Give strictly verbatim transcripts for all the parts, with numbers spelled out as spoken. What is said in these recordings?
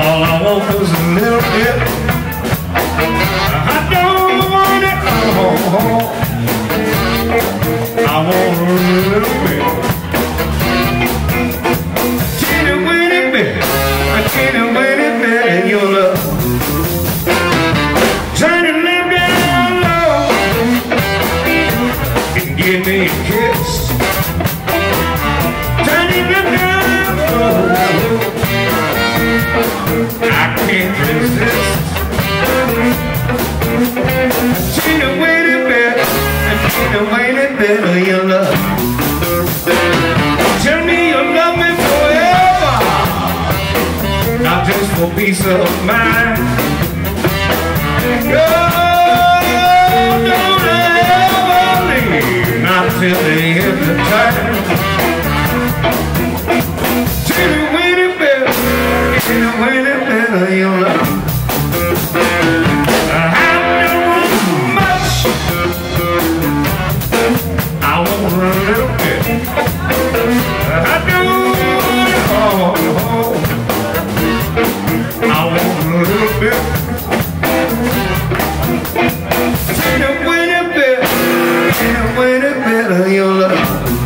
All I want is a little bit. I don't want it all. I want a little bit. Teeny weeny bit, a teeny weeny bit of your love. Turn it left down low and give me a kiss. Turn it left down low, I can't resist. Teeny weeny bit, a teeny weeny bit of your love. Tell me you love me forever, not just for peace of mind. No, don't ever leave, not till the end of time. Teeny weeny bit, teeny weeny bit of your love. I don't want much, I want a little bit. I don't want it all, I want a little bit. Teeny weeny bit, teeny weeny bit of your love.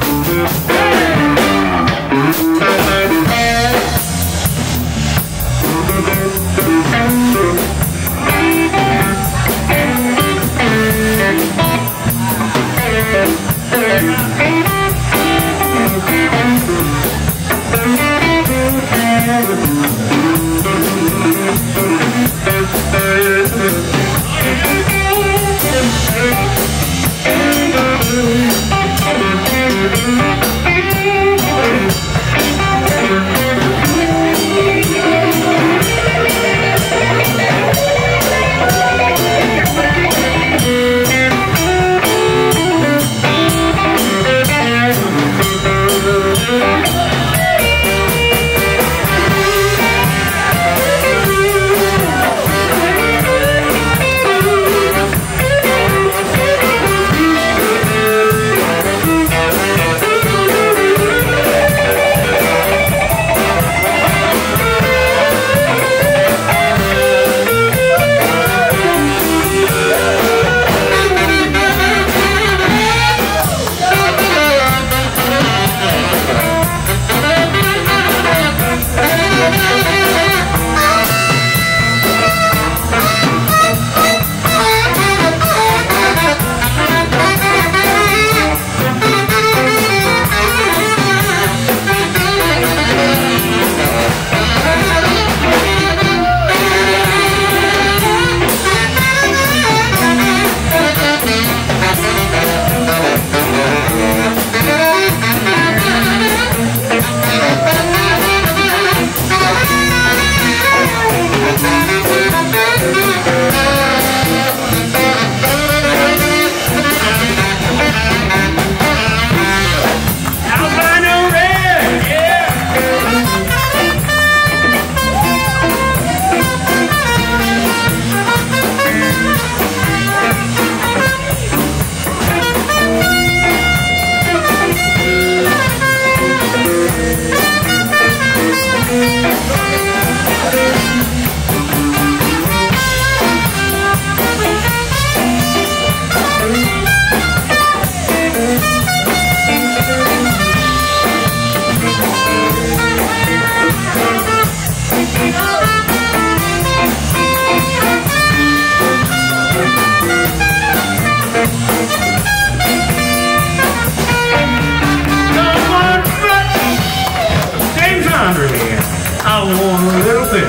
I want a little bit.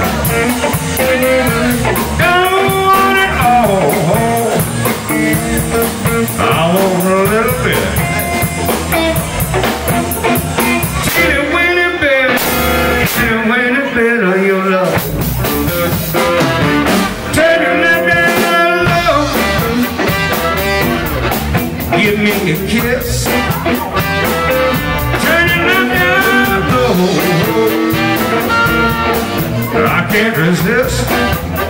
Don't want it all. I want a little bit. Teeny weeny bit, teeny weeny bit of your love. Turn your left down low. Give me a kiss. Turn your left down low. I can't resist.